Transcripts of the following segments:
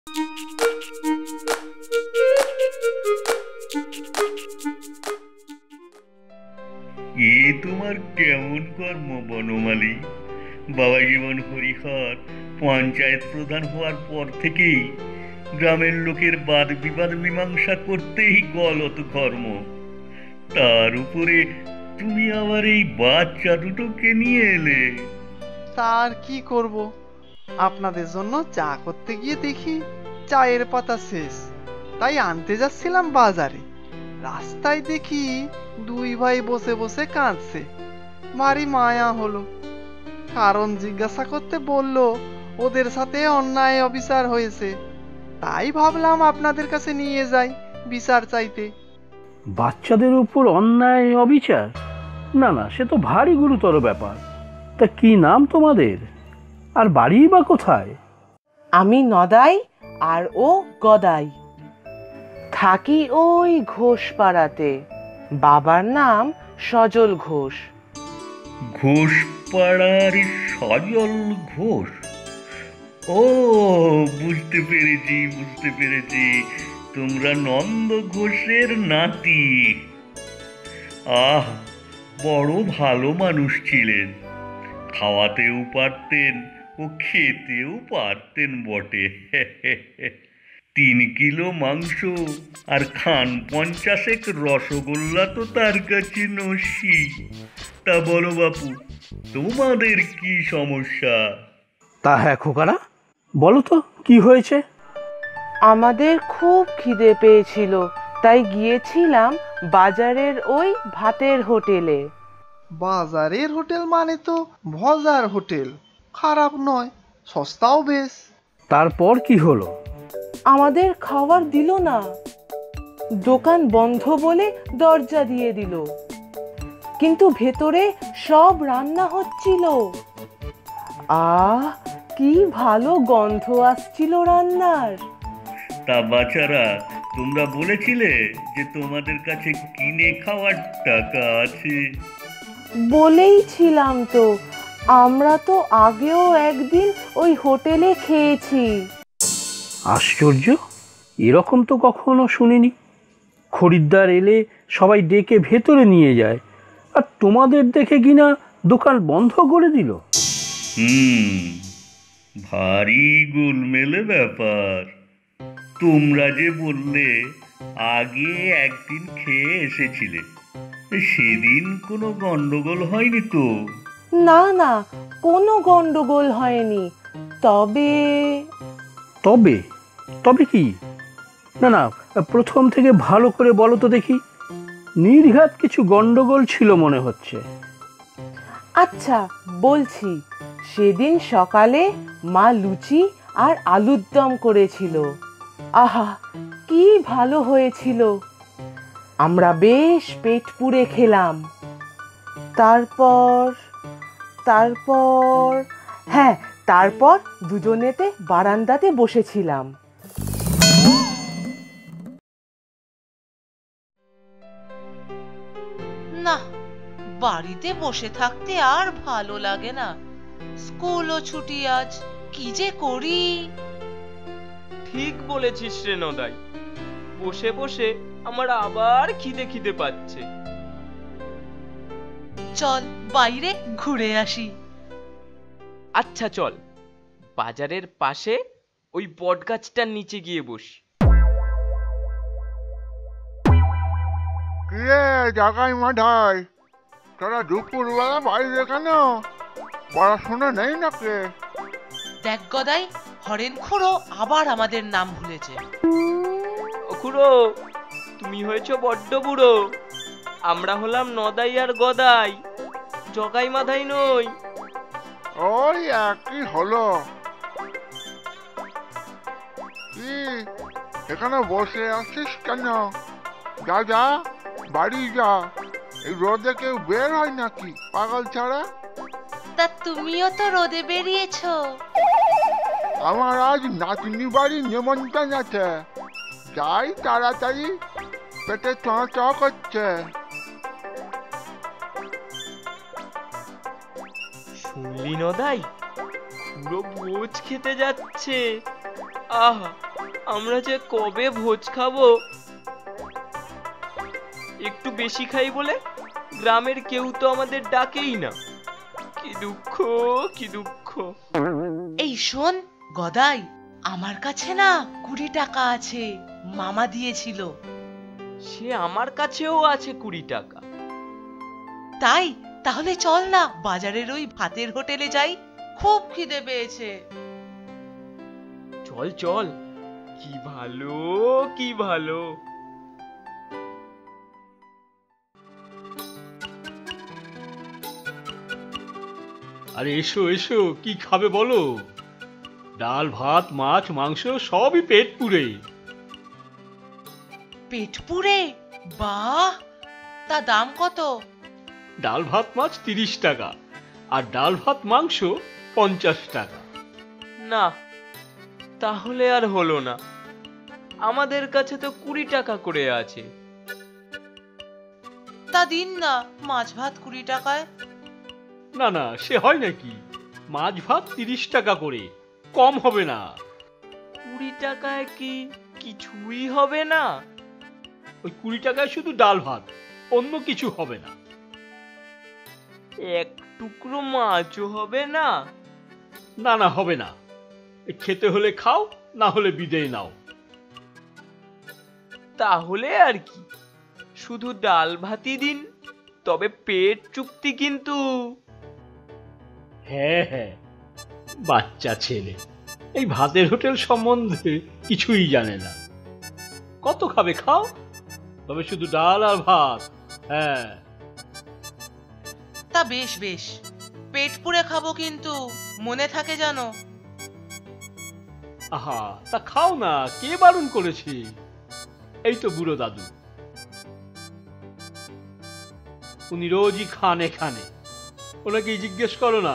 এ তোমার কেমন কর্ম বনমালী? বাবা জীবন হরিহর পঞ্চায়েত প্রধান হওয়ার পর থেকেই গ্রামের লোকের বাদ বিবাদ মীমাংসা করতেই গলত কর্ম। তার উপরে তুমি আবার এই বাচ্চা দুটোকে নিয়ে এলে। তার কি করব, আপনাদের জন্য চা করতে গিয়ে দেখি চায়ের পাতা শেষ, তাই আনতে যাচ্ছিলাম বাজারে। রাস্তায় দেখি দুই ভাই বসে বসে কাঁদছে। ভারী মায়া হলো। কারণ জিজ্ঞাসা করতে বলল ওদের সাথে অন্যায় অবিচার হয়েছে। তাই ভাবলাম আপনাদের কাছে নিয়ে যাই বিচার চাইতে। বাচ্চাদের উপর অন্যায় অবিচার? না না, সে তো ভারী গুরুতর ব্যাপার। তা কি নাম তোমাদের, আর বাড়ি বা কোথায়? আমি নদাই আর ও গদাই। থাকি ওই ঘোষ পাড়াতে। বাবার নাম সজল ঘোষ। ঘোষ পাড়ার সজল ঘোষ? ও, বুঝতে পেরেছি বুঝতে পেরেছি, তোমরা নন্দ ঘোষের নাতি। আহ, বড় ভালো মানুষ ছিলেন। খাওয়াতেও পারতেন ও খেতেও পারতেন বটে। 3 কিলো মাংস আর খান 50 রসগোল্লা তো তার কাছে নসি। তা বলো বাপু, তোমাদের কি সমস্যা? তা হ্যাঁ খোকারা, বলো তো কি হয়েছে? আমাদের খুব খিদে পেয়েছিল, তাই গিয়েছিলাম বাজারের ওই ভাতের হোটেলে। বাজারের হোটেল মানে তো ভজার হোটেল। খারাপ নয়, সস্তাও বেশ। তারপর কি হলো? আমাদের খাবার দিল না। দোকান বন্ধ বলে দরজা দিয়ে দিল, কিন্তু ভেতরে সব রান্না হচ্ছিল। আহ, কি ভালো গন্ধ আসছিল রান্নার। তা বাচ্চারা, তোমরা বলেছিলে যে তোমাদের কাছে কিনে খাওয়ার টাকা আছে। বলেই ছিলাম তো, আমরা তো আগেও একদিন ওই হোটেলে খেয়েছি। আশ্চর্য, এরকম তো কখনো শুনিনি। খরিদ্দার এলে সবাই ডেকে ভেতরে নিয়ে যায়, আর তোমাদের দেখে কিনা দোকান বন্ধ করে দিল। ভারী গোলমেলে ব্যাপার। তোমরা যে বললে আগে একদিন খেয়ে এসেছিলে, সেদিন কোনো গন্ডগোল হয়নি তো? না না, কোনো গন্ডগোল হয়নি। তবে তবে তবে কি? না না, প্রথম থেকে ভালো করে বলো তো দেখি। নির্ঘাত কিছু গন্ডগোল ছিল মনে হচ্ছে। আচ্ছা বলছি, সেদিন সকালে মা লুচি আর আলুর দম করেছিল। আহা, কি ভালো হয়েছিল। আমরা বেশ পেট পুড়ে খেলাম। তারপর তারপর হ্যাঁ, তারপর দুজনেতে বারান্দাতে বসেছিলাম। না, বাড়িতে বসে থাকতে আর ভালো লাগে না। স্কুলও ছুটি আজ, কি যে করি। ঠিক বলেছিস রে নদাই, বসে বসে আমার আবার খিদে খিদে পাচ্ছে। চল বাইরে ঘুরে আসি। আচ্ছা চল, বাজারের পাশে ওই বটগাছটার নিচে গিয়ে বসি। কিরে জাগাই মাঠাই, তোরা দুপুরবেলা বাইরে কেন? পড়াশোনা নেই নাকি? দেখ গদাই, হরেন খুড়ো আবার আমাদের নাম ভুলেছে। ও খুড়ো, তুমি হয়েছো বড্ড বুড়ো। আমরা হলাম নদাই আর গদাই, জগাই মাধাই নই। ওই একই হলো। কি এখানে বসে আছিস কেন? যা যা, বাড়ি যা। এই রোদে কেউ বের হয় নাকি পাগল ছাড়া? তা তুমিও তো রোদে বেরিয়েছো। আমার আজ নাতনি বাড়ি নেমন্তন্ন আছে, যাই তাড়াতাড়ি, পেটে চ চ করছে। শুনলি নদাই, পুরো ভোজ খেতে যাচ্ছে। আহা, আমরা যে কবে ভোজ খাবো। একটু বেশি খাই বলে গ্রামের কেউ তো আমাদের ডাকেই না। কি দুঃখ, কি দুঃখ। এই শোন গদাই, আমার কাছে না 20 টাকা আছে, মামা দিয়েছিল। সে আমার কাছেও আছে 20 টাকা। তাই তাহলে চল না বাজারের ওই ভাতের হোটেলে যাই, খুব খিদে পেয়েছে। চল চল, কি ভালো, কি ভালো। আরে এসো এসো, কি খাবে বলো? ডাল ভাত মাছ মাংস সবই পেট পুরে। পেট পুরে? বাহ, তা দাম কত? ডাল ভাত মাছ 30 টাকা আর ডাল ভাত মাংস 50 টাকা। না, তাহলে আর হলো না। আমাদের কাছে তো 20 টাকা করে আছে। তা দিন না মাছ ভাত 20 টাকায়। না না, সে হয় নাকি? মাছ ভাত 30 টাকা করে, কম হবে না। 20 টাকায় কি কিছুই হবে না? ওই 20 টাকায় শুধু ডাল ভাত, অন্য কিছু হবে না। এক টুকরো মাছও হবে না? না না, হবে না। খেতে হলে খাও, না হলে বিদেয় নাও। তাহলে আর কি, শুধু ডাল ভাতই দিন, তবে পেট চুক্তি কিন্তু। হ্যাঁ হ্যাঁ, বাচ্চা ছেলে এই ভাতের হোটেল সম্বন্ধে কিছুই জানে না। কত খাবে খাও, তবে শুধু ডাল আর ভাত। হ্যাঁ। তা বেশ বেশ, পেট পুরে খাবো কিন্তু মনে থাকে জানো। আহা, তা খাও না, কে বারণ করেছে? এই তো বুড়ো দাদু, উনি রোজই খান এখানে, ওনাকে জিজ্ঞেস করো না।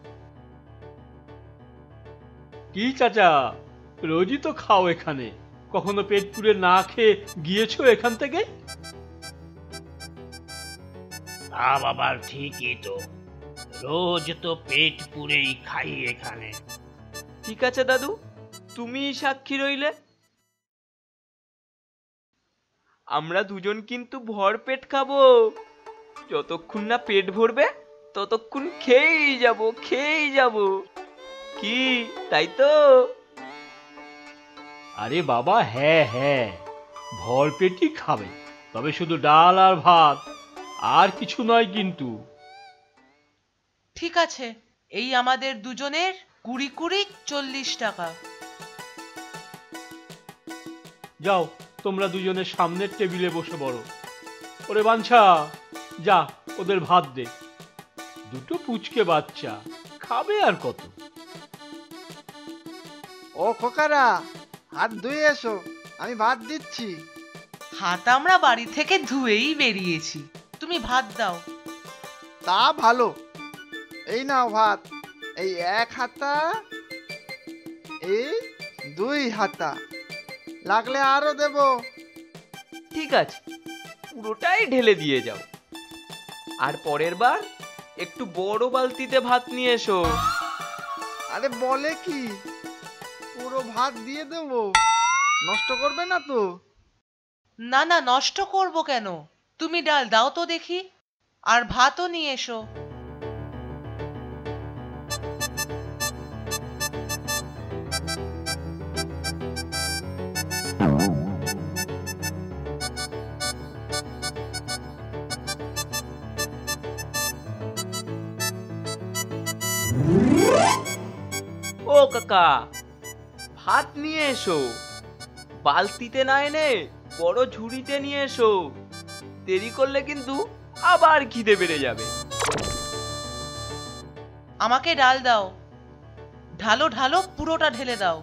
কি চাচা, রোজই তো খাও এখানে, কখনো পেট পুরে না খেয়ে গিয়েছো এখান থেকে? তা বাবার ঠিকই তো, রোজ তো পেট পুরেই খাই এখানে। ঠিক আছে দাদু, তুমি সাক্ষী রইলে। আমরা দুজন কিন্তু ভর পেট খাবো। যতক্ষণ না পেট ভরবে ততক্ষণ খেয়েই যাব, খেয়েই যাব। কি তাই তো? আরে বাবা, হ্যাঁ হ্যাঁ, ভর পেটই খাবে, তবে শুধু ডাল আর ভাত, আর কিছু নয় কিন্তু। ঠিক আছে, এই আমাদের দুজনের 20 40 টাকা। যাও, তোমরা দুজনের সামনের টেবিলে বসে পড়ো। ওরে বাঞ্ছা, যা ওদের ভাত দে। দুটো পুচকে বাচ্চা, খাবে আর কত। ও খোকারা, হাত ধুয়ে এসো, আমি ভাত দিচ্ছি। হাত আমরা বাড়ি থেকে ধুয়েই বেরিয়েছি, তুমি ভাত দাও। তা ভালো, এই নাও ভাত। এই 1 হাতা, এই 2 হাতা, লাগলে আরো দেব। ঠিক আছে, পুরোটাই ঢেলে দিয়ে যাও। আর পরের বার একটু বড় বালতিতে ভাত নিয়ে এসো। আরে বলে কি, পুরো ভাত দিয়ে দেব, নষ্ট করবে না তো? না না, নষ্ট করব কেন? তুমি ডাল দাও তো দেখি, আর ভাতও নিয়ে এসো। ও কাকা, ভাত নিয়ে এসো। বালতিতে না এনে বড় ঝুড়িতে নিয়ে এসো। দেরি করলে কিন্তু আবার খিদে বেড়ে যাবে। আমাকে ডাল দাও, ঢালো ঢালো, পুরোটা ঢেলে দাও।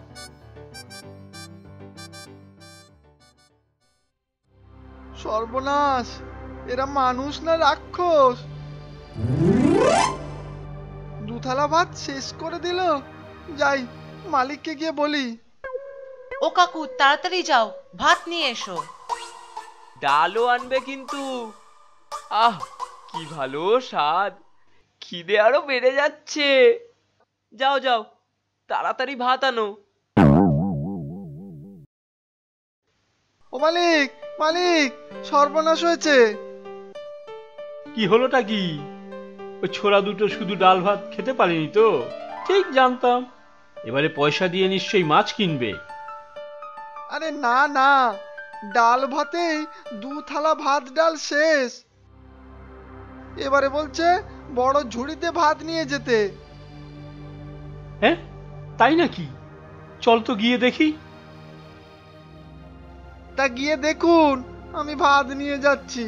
সর্বনাশ, এরা মানুষ না রাক্ষস? 2 থালা ভাত শেষ করে দিল। যাই, মালিককে গিয়ে বলি। ও কাকু, তাড়াতাড়ি যাও, ভাত নিয়ে এসো। ডালও আনবে কিন্তু। আহ, কি ভালো স্বাদ, খিদে আরো বেড়ে যাচ্ছে। যাও যাও, তাড়াতাড়ি ভাত আনো। মালিক, মালিক, সর্বনাশ হয়েছে। কি হলোটা কি? ওই ছোড়া দুটো শুধু ডাল ভাত খেতে পারেনি তো? ঠিক জানতাম এবারে পয়সা দিয়ে নিশ্চয়ই মাছ কিনবে। আরে না না, ডাল ভাতেই 2 থালা ভাত ডাল শেষ। এবারে বলছে বড় ঝুড়িতে ভাত নিয়ে যেতে। হ্যাঁ, তাই নাকি? চল তো গিয়ে দেখি। তা গিয়ে দেখুন, আমি ভাত নিয়ে যাচ্ছি।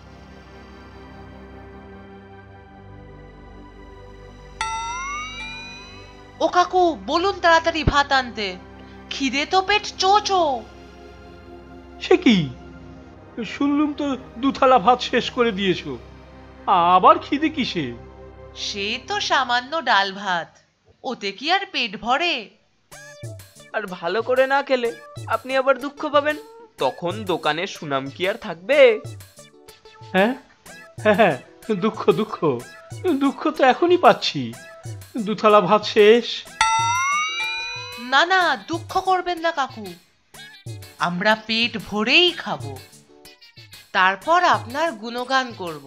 ও কাকু, বলুন তাড়াতাড়ি ভাত আনতে, খিদে তো পেট চো চো। সে কি, শুনলুম তো 2 থালা ভাত শেষ করে দিয়েছো, আবার খিদে কিসে? সে তো সামান্য ডাল ভাত, ওতে কি আর পেট ভরে? আর ভালো করে না খেলে আপনি আবার দুঃখ পাবেন, তখন দোকানের সুনাম কি আর থাকবে? হ্যাঁ হ্যাঁ হ্যাঁ, দুঃখ দুঃখ দুঃখ তো এখনই পাচ্ছি। 2 থালা ভাত শেষ। না না, দুঃখ করবেন না কাকু, আমরা পেট ভরেই খাবো, তারপর আপনার গুণগান করব।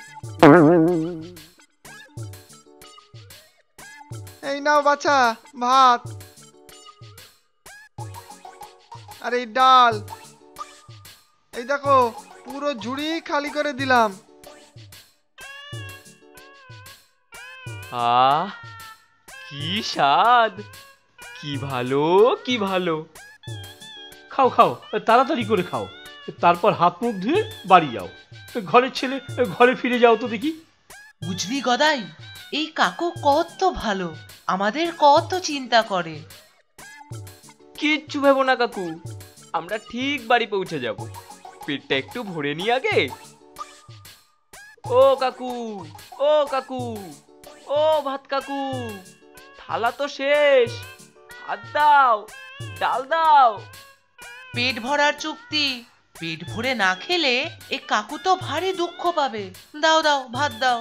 এই নাও বাছা ভাত, আর এই ডাল। এই দেখো, পুরো ঝুড়ি খালি করে দিলাম। আহ, কি স্বাদ, কি ভালো, কি ভালো। খাও খাও, তাড়াতাড়ি করে খাও, তারপর হাত মুখ ধুয়ে বাড়ি যাও। ঘরের ছেলে, ঘরে ফিরে যাও তো দেখি। বুঝলি গদাই, এই কাকু কত ভালো, আমাদের কত চিন্তা করে। কিচ্ছু ভেবো না কাকু, আমরা ঠিক বাড়ি পৌঁছে যাব, পেটটা একটু ভরে নি আগে। ও কাকু, ও কাকু, ও ভাত কাকু, থালা তো শেষ, ভাত দাও, ডাল দাও। পেট ভরার চুক্তি, পেট ভরে না খেলে এ কাকু তো ভারী দুঃখ পাবে। দাও দাও, ভাত দাও।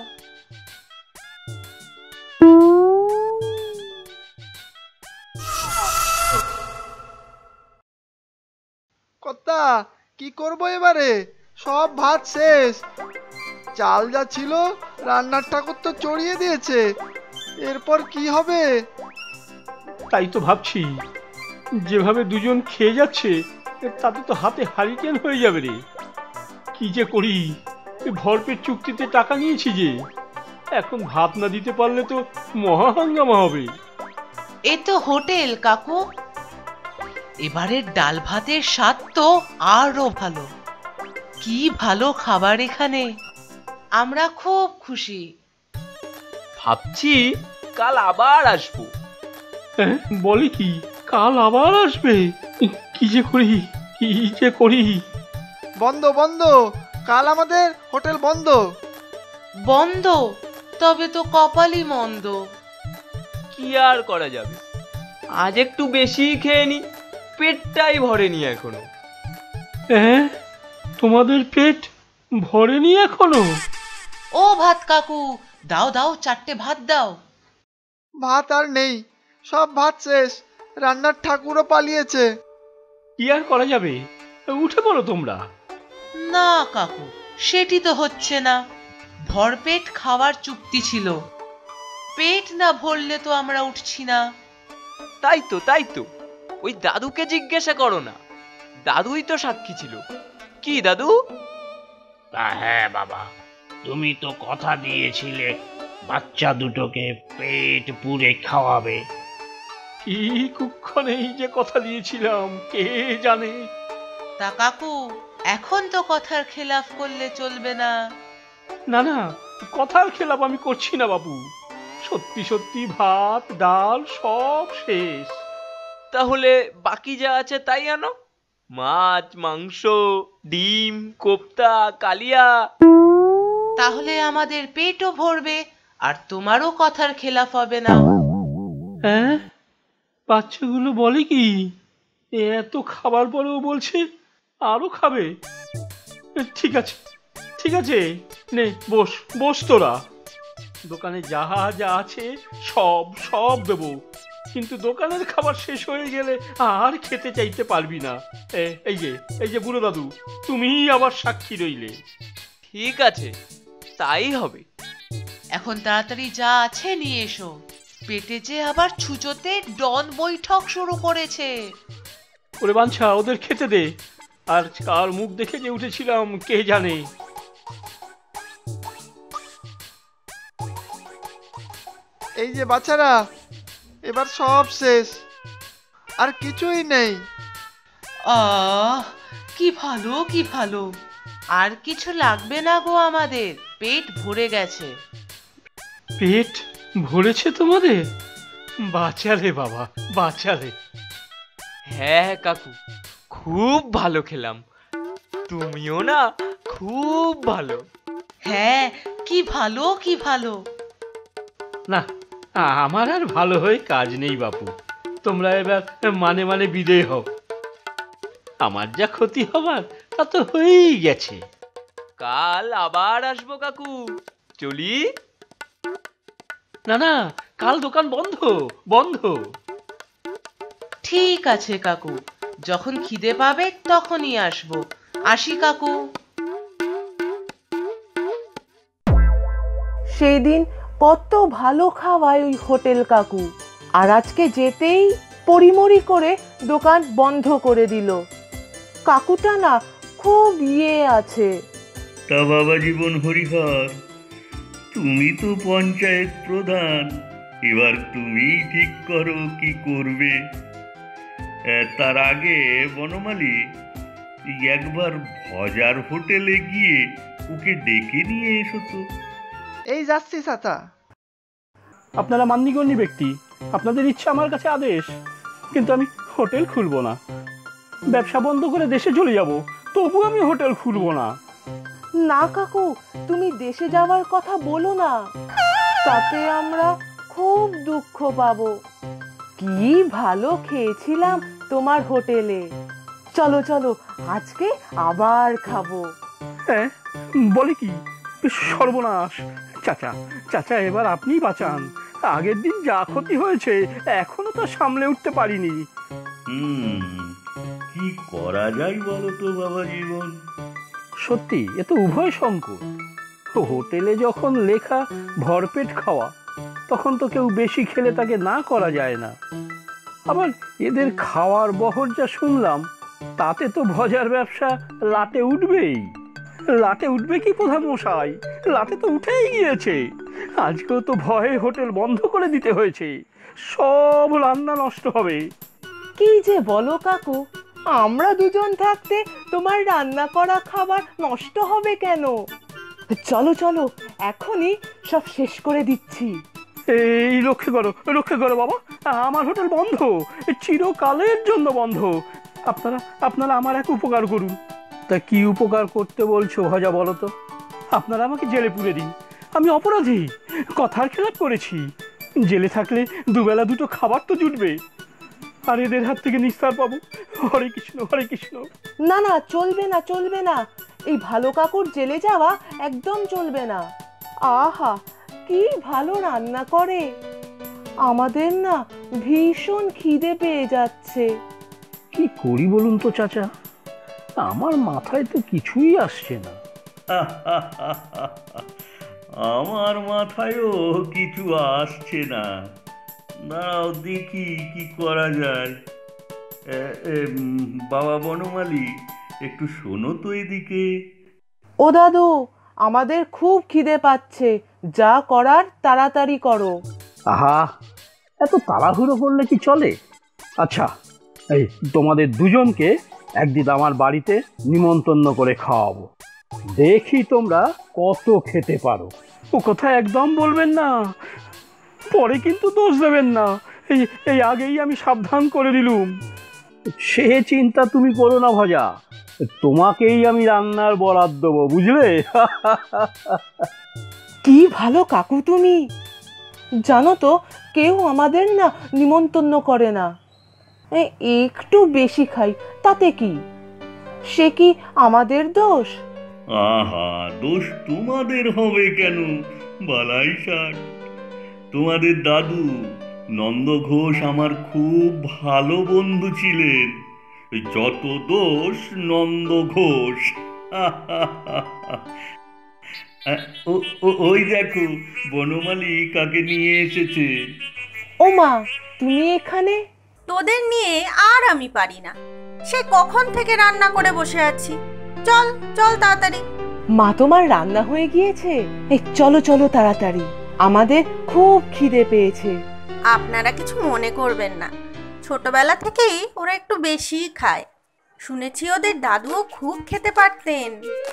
কর্তা, কি করব এবারে? সব ভাত শেষ। চাল যা ছিল রান্নার ঠাকুর তো চড়িয়ে দিয়েছে, এরপর কি হবে? তাই তো ভাবছি, যেভাবে দুজন খেয়ে যাচ্ছে তাতে তো হাতে হারিকেন হয়ে যাবে রে। কি যে করি, ভরপেট চুক্তিতে টাকা নিয়েছি যে, এখন ভাত না দিতে পারলে তো মহা হাঙ্গামা হবে। এ তো হোটেল কাকু, এবারের ডাল ভাতের স্বাদ তো আরো ভালো। কি ভালো খাবার এখানে, আমরা খুব খুশি। ভাবছি কাল আবার আসবো। হ্যাঁ, বলে কি, কাল আবার আসবে? কি যে করি, কি যে করি। বন্ধ বন্ধ, কাল আমাদের হোটেল বন্ধ। বন্ধ? তবে তো কপালই মন্দ। কি আর করা যাবে, আজ একটু বেশি খেয়ে নি, পেটটাই ভরেনি এখনো। হ্যাঁ, তোমাদের পেট ভরেনি এখনো? ও ভাত কাকু, দাও দাও, 4টে ভাত দাও। ভাত আর নেই, সব ভাত শেষ, রান্নার ঠাকুরও পালিয়েছে। কি আর করা যাবে, উঠে পড়ো তোমরা। না কাকু, সেটি তো হচ্ছে না, ভরপেট খাওয়ার চুক্তি ছিল, পেট না ভরলে তো আমরা উঠছি না। তাই তো, তাই তো, ওই দাদুকে জিজ্ঞাসা করো না, দাদুই তো সাক্ষী ছিল। কি দাদু? তা হ্যাঁ বাবা, তুমি তো কথা দিয়েছিলে বাচ্চা দুটোকে পেট পুরে খাওয়াবে। কি কুক্ষণেই যে কথা দিয়েছিলাম কে জানে। তা কাকু, এখন তো কথার খেলাফ করলে চলবে না। না না, কথার খেলাপ আমি করছি না বাবু, সত্যি সত্যি ভাত ডাল সব শেষ। তাহলে বাকি যা আছে তাই আনো, মাছ মাংস ডিম কোপ্তা কালিয়া। তাহলে আমাদের পেটও ভরবে আর তোমারও কথার খেলাফ হবে না। হ্যাঁ, বাচ্চাগুলো বলে কি, এত খাবার পরেও বলছে আরো খাবে। ঠিক আছে ঠিক আছে, নে বস বস তোরা, দোকানে যাহা যা আছে সব সব দেবো, কিন্তু দোকানের খাবার শেষ হয়ে গেলে আর খেতে চাইতে পারবি না। এই যে বুড়ো দাদু, তুমিই আবার সাক্ষী রইলে। ঠিক আছে, তাই হবে। এখন তাড়াতাড়ি যা আছে নিয়ে এসো, পেটে যে আবার ছুঁচোতে ডন বৈঠক শুরু করেছে। ওরে বাঞ্ছা, ওদের খেতে দে। আর কার মুখ দেখে যে উঠেছিলাম কে জানে। এই যে বাচ্চারা, এবার সব শেষ, আর কিছুই নেই। আহ, কি ভালো কি ভালো। আর কিছু লাগবে না গো, আমাদের পেট ভরে গেছে। পেট ভরেছে তোমাদের? বাঁচালে বাবা, বাঁচালে। হ্যাঁ কাকু, খুব ভালো খেলাম। তুমিও না খুব ভালো। হ্যাঁ, কি ভালো কি ভালো। না, আমার আর ভালো হয়ে কাজ নেই বাপু। তোমরা এবার মানে মানে বিদেয় হও। আমার যা ক্ষতি হবার তা তো হয়েই গেছে। কাল আবার আসবো কাকু, চলি। না না, কাল দোকান বন্ধ বন্ধ। ঠিক আছে কাকু, যখন খিদে পাবে তখনই আসবো। আসি কাকু। সেই দিন কত ভালো খাওয়ায় ওই হোটেল কাকু, আর আজকে যেতেই পরিমরি করে দোকান বন্ধ করে দিল। কাকুটা না খুব আছে। তা বাবা জীবন হরিহর, তুমি তো পঞ্চায়েত প্রধান, এবার তুমি ঠিক করো কি করবে। তার আগে বনমালী, একবার ভজার হোটেলে গিয়ে ওকে ডেকে নিয়ে এসো তো। এই যাচ্ছি চাচা। আপনারা মান্যগণ্য ব্যক্তি, আপনাদের ইচ্ছা আমার কাছে আদেশ, কিন্তু আমি হোটেল খুলবো না। ব্যবসা বন্ধ করে দেশে চলে যাব, তবু আমি হোটেল খুলবো না। না কাকু, তুমি দেশে যাওয়ার কথা বলো না, তাতে আমরা খুব দুঃখ পাবো। কি ভালো খেয়েছিলাম তোমার হোটেলে। চলো চলো, আজকে আবার খাবো। হ্যাঁ, বলে কি? সর্বনাশ! চাচা চাচা, এবার আপনি বাঁচান। আগের দিন যা ক্ষতি হয়েছে এখনো তো সামলে উঠতে পারিনি। কি করা যায় বলো তো বাবা জীবন? সত্যি এ তো উভয় সংকট। হোটেলে যখন লেখা ভরপেট খাওয়া, তখন তো কেউ বেশি খেলে তাকে না করা যায় না। আবার এদের খাওয়ার বহর যা শুনলাম, তাতে তো ভজার ব্যবসা লাটে উঠবেই। লাটে উঠবে কি প্রধান মশাই, লাটে তো উঠেই গিয়েছে। আজকেও তো ভয়ে হোটেল বন্ধ করে দিতে হয়েছে। সব রান্না নষ্ট হবে। কি যে বলো কাকু, আমরা দুজন থাকতে তোমার রান্না করা খাবার নষ্ট হবে কেন? চলো চলো, এখনই সব শেষ করে দিচ্ছি। এই রক্ষে করো বাবা, আমার হোটেল বন্ধ, চিরকালের জন্য বন্ধ। আপনারা আমার এক উপকার করুন। তা কি উপকার করতে বলছো ভজা, বলো তো? আপনারা আমাকে জেলে পুরে দিন, আমি অপরাধী, কথার খেলাপ করেছি। জেলে থাকলে দুবেলা দুটো খাবার তো জুটবে, আর এদের হাত থেকে নিস্তার পাবো। হরে কৃষ্ণ হরে কৃষ্ণ। না না, চলবে না চলবে না, এই ভালো কাকুর জেলে যাওয়া একদম চলবে না। আহা, কি ভালো রান্না করে। আমাদের না ভীষণ খিদে পেয়ে যাচ্ছে। কি করি বলুন তো চাচা, আমার মাথায় তো কিছুই আসছে না। আমার মাথায়ও কিছু আসছে না। দাঁড়াও দেখি কি করা যায়। বাবা বনমালী, একটু শোনো তো এদিকে। ও দাদু, আমাদের খুব খিদে পাচ্ছে, যা করার তাড়াতাড়ি করো। আহা, এত তাড়াহুড়ো করলে কি চলে? আচ্ছা, এই তোমাদের দুজনকে একদিন আমার বাড়িতে নিমন্ত্রণ করে খাওয়াবো, দেখি তোমরা কত খেতে পারো। ও কথা একদম বলবেন না, পরে কিন্তু দোষ দেবেন না। এই আগেই আমি সাবধান করে দিলুম। সে চিন্তা তুমি করো না ভজা, তোমাকেই আমি রান্নার বরাদ দেবো, বুঝলে? কি ভালো কাকু তুমি। জানো তো, কেউ আমাদের না নিমন্ত্রণ করে না। একটু বেশি খাই তাতে কি? সে কি আমাদের দোষ? আহা, দোষ তোমাদের হবে কেন? বালাই ষাট, তোমাদের দাদু নন্দ ঘোষ আমার খুব ভালো বন্ধু ছিলেন। যত দোষ নন্দ ঘোষ। ওই দেখো বনমালী কাকে নিয়ে এসেছে। ও মা, তুমি এখানে? তোদের নিয়ে আর আমি পারি না, সে কখন থেকে রান্না করে বসে আছি। চল চল তাড়াতাড়ি। মা, তোমার রান্না হয়ে গিয়েছে? এই চলো চলো তাড়াতাড়ি, আমাদের খুব খিদে পেয়েছে। আপনারা কিছু মনে করবেন না, ছোটবেলা থেকেই ওরা একটু বেশি খায়। শুনেছি ওদের দাদুও খুব খেতে পারতেন।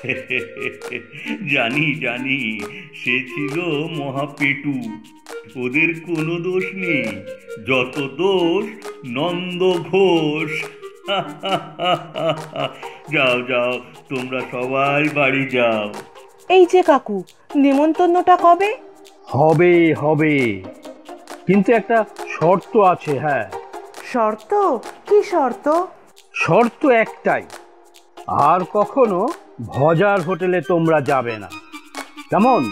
জানি জানি, সে ছিল মহাপেটু। ওদের কোনো দোষ নেই, যত দোষ নন্দ ঘোষ। যাও যাও, তোমরা সবাই বাড়ি যাও। এই যে কাকু, নেমন্তন্নটা কবে? হবে হবে, কিন্তু একটা শর্ত আছে। হ্যাঁ। শর্ত? কি শর্ত? শর্ত একটাই, আর কখনো ভজার হোটেলে তোমরা যাবে না, কেমন?